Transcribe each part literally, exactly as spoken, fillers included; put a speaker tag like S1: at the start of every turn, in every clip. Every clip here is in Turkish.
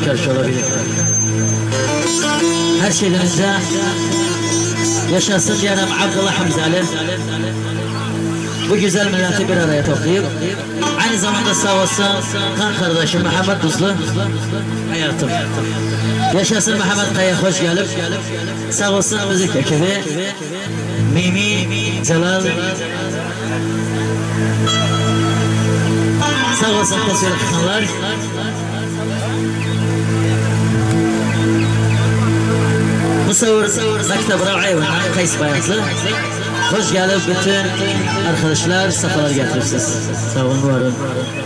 S1: karşı olabilir. Her şeyden önce yaşasın diyelim Abdullah Hamzali. Bu güzel milleti bir araya toplayıp aynı zamanda sağ olsun kan kardeşim Muhammed Tuzlu hayatım. Yaşasın Muhammed Kaya, hoş gelip sağ olsun müzik ekibi Mimi, Celal, sağ olsun tasvir kısımlar. Musavvir Mektab Rav'i ve Kays Bayatlı. Hoş gelip bütün arkadaşlar safalar getirirsiniz. Sağ olun, varın.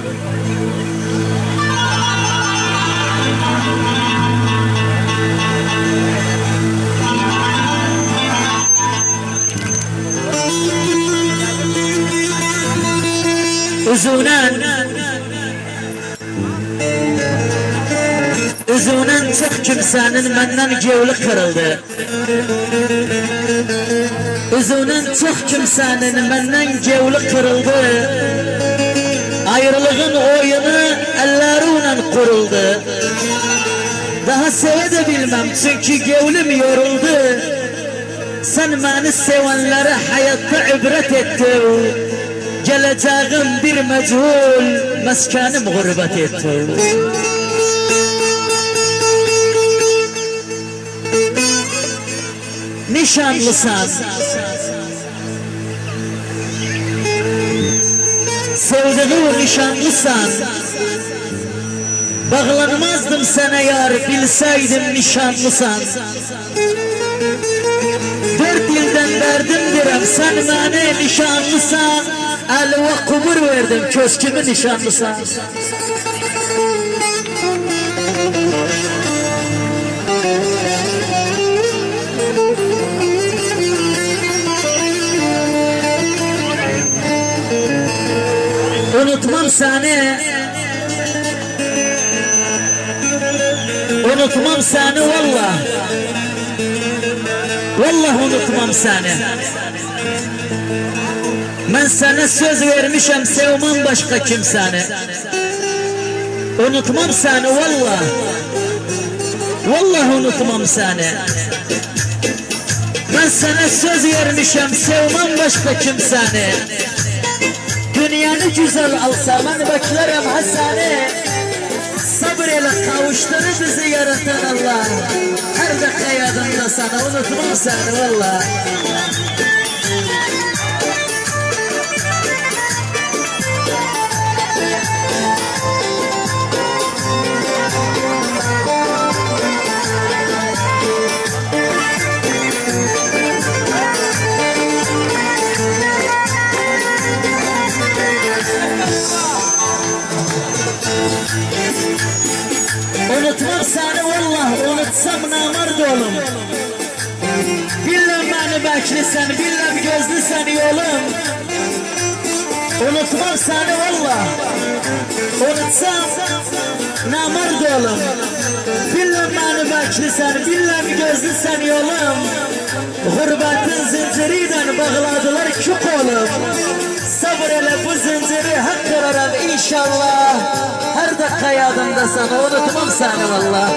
S1: Üzünen Üzünen çok kimsenin benden gevli kırıldı. Üzünen çok kimsenin benden gevli kırıldı. Ayrılığın oyunu elleriyle kuruldu. Daha seve de bilmem çünkü gevlim yoruldu. Sen beni sevenlere hayatta ibret ettin. Geleceğim bir mechul, meskenim gurbet etti. Nişanlısan, sevdiğim nişanlısan, bağlanmazdım sana yar, bilseydim nişanlısan. Dört yıldan derdimdirem, sen bana nişanlısan. El ve kumur verdim, köşkümü nişanlısan. Unutmam seni, unutmam seni vallah, vallah unutmam seni. Ben sana söz vermişim, sevmem başka kimseni. Unutmam seni vallah, vallah unutmam seni. Ben sana söz vermişim, sevmem başka kimseni. Dünyanı güzel alsa ben beklerim Hasan'ı. Sabır ile kavuşturur bizi yaratan Allah. Her dakika yadımda sana, unutmam seni valla. Unutmam seni vallah, unutsam namard olum. Bilmem beni beklesen, bilmem gözlüsen yolum. Unutmam seni vallah, unutsam namard olum. Bilmem beni beklesen, bilmem gözlüsen yolum. Gurbetin zinciriyle bağladılar kük olum. Sabır ele bu zinciri hak kırarım inşallah. Her dakika yadımda sana, unutmam seni valla.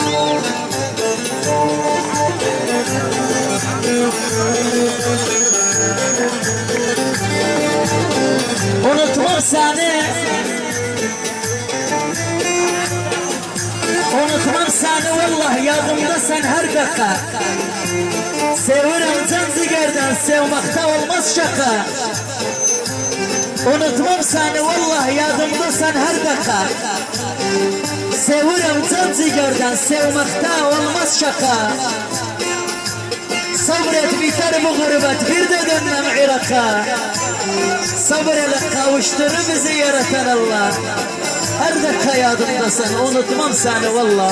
S1: Unutmam seni, unutmam seni vallah, yadımda sen her dakika. Sevirim can zigerden, sevmakta olmaz şaka. Unutmam seni vallah, yadımda sen her dakika. Sevirim can zigerden, sevmakta olmaz şaka. Sabret biter bu gurbet, bir de dönmem Irak'a. Sabır ile kavuşturur bizi yaratan Allah. Her dakika yadımda sen, unutmam seni vallah.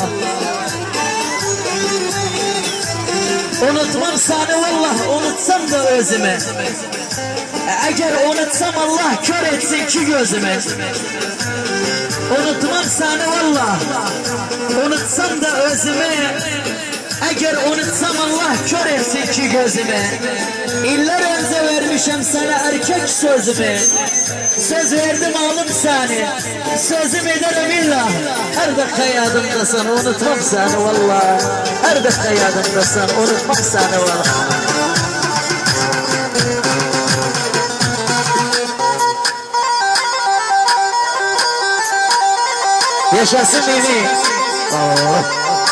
S1: Unutmam seni vallah, unutsam da özümü. Eğer unutsam Allah kör etsin ki gözümü. Unutmam seni vallah, unutsam da özümü. Eğer unutsam Allah kör etsin ki gözümü. İller önce vermişim sana erkek sözümü. Söz verdim alım seni. Sözüm ederim illa. Her dakika yadımdasın unutmam seni vallahi. Her dakika yadımdasın unutmam seni vallahi. Yaşasın beni. Oh.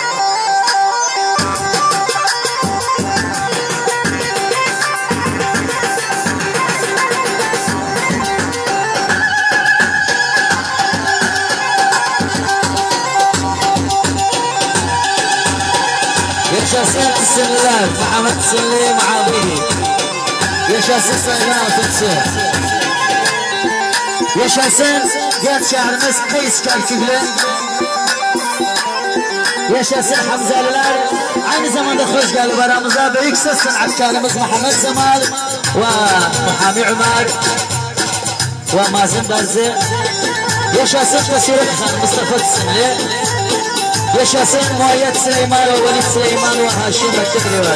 S1: Yaşasın isimler Muhammed Selim Abidi. Yaşasın Sayın Altıncı. Yaşasın genç şehrimiz Kıyıs Kerküklü. Yaşasın Hamzeliler. Aynı zamanda hoş geldin aramıza. Büyük ses sanatkarımız Muhammed Zemal ve Muhammed Ömer ve Mazlum Darzi. Yaşasın Kasiret Han Mustafa isimli. Yaşasın Muayyed Süleyman ve Velid Süleyman ve Haşim Mektebli var.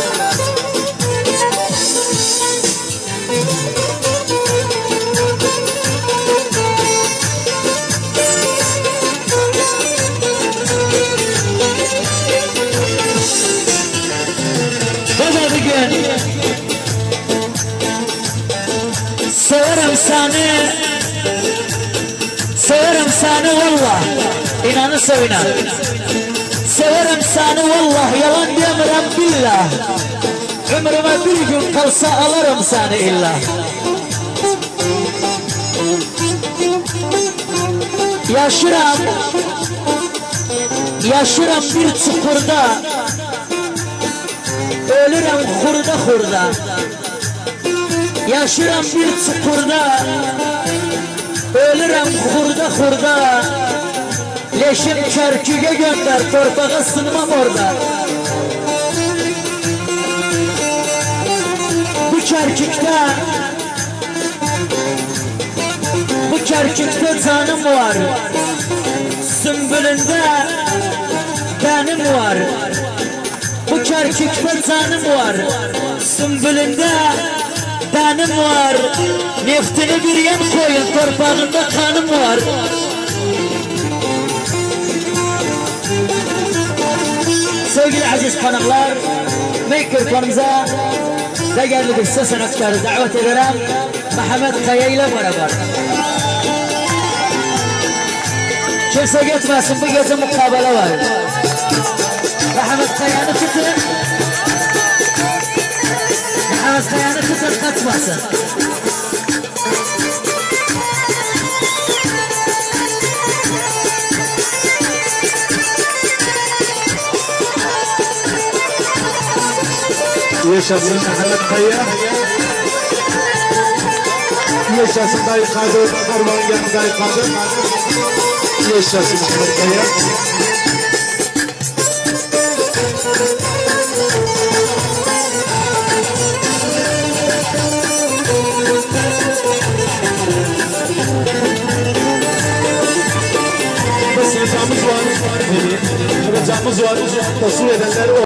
S1: Baba bugün severim seni, severim seni valla, inanı sevinan. Severim seni vallah, yalan diyemirim billah. Ömrüme bir gün kalsa alırım seni illa. Yaşıram, yaşıram bir çukurda. Ölürüm hurda hurda. Yaşıram bir çukurda. Ölürüm hurda hurda. Leşim Kerkük'e gönder, torpağa sınmam orada. Bu Kerkük'te, bu Kerkük'te canım var. Sümbülünde benim var. Bu Kerkük'te canım var. Sümbülünde benim var. Neftini bir yan koyun, torpağında kanım var. Sevgili aziz konuklar, mikrofonumuza değerli bir ses sanatkarı davet ederim Muhammed Kaya ile beraber. Kimse gitmesin, bu gece mukabele var. Muhammed Kaya'nı tutun, Muhammed Kaya'nı tutun, kaçmasın.
S2: Yaşasın Muhammed Kaya. Yaşasın Dayı Kadir, Karman Gel Dayı Kadir. Yaşasın Muhammed Kaya. Biz ricamız var. Ricamız var. Tasvir edenler